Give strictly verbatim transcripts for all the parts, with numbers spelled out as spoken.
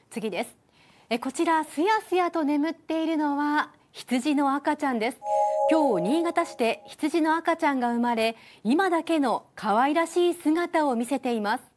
次です。えこちらすやすやと眠っているのは羊の赤ちゃんです。今日新潟市で羊の赤ちゃんが生まれ、今だけの可愛らしい姿を見せています。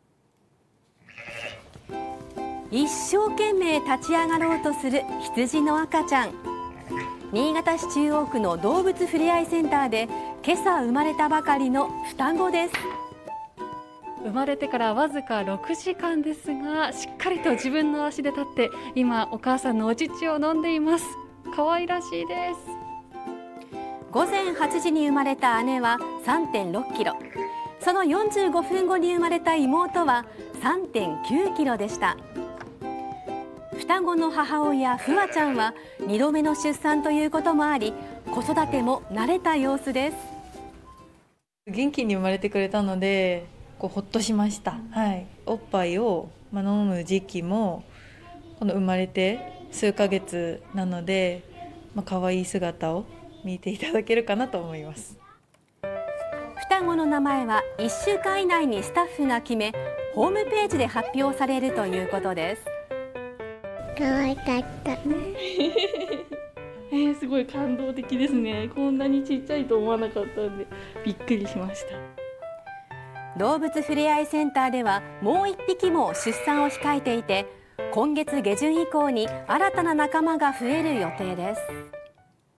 一生懸命立ち上がろうとする羊の赤ちゃん。新潟市中央区の動物ふれあいセンターで今朝生まれたばかりの双子です。 生まれてからわずかろくじかんですが、しっかりと自分の足で立って今お母さんのお乳を飲んでいます。可愛らしいです。 午前はちじに生まれた姉は さんてんろっキロ、そのよんじゅうごふんごに生まれた妹は さんてんきゅうキロでした。双子の母親ふわちゃんはにどめの出産ということもあり、子育ても慣れた様子です。 元気に生まれてくれたのでこうほっとしました、はい、おっぱいを、まあ、飲む時期もこの生まれて数ヶ月なので、まあ、可愛い姿を見ていただけるかなと思います。 双子の名前はいっしゅうかん以内にスタッフが決め、ホームページで発表されるということです。 可愛かったえー、すごい感動的ですね。こんなにちっちゃいと思わなかったのでびっくりしました。 動物ふれあいセンターではもういっぴきも出産を控えていて、今月下旬以降に新たな仲間が増える予定です。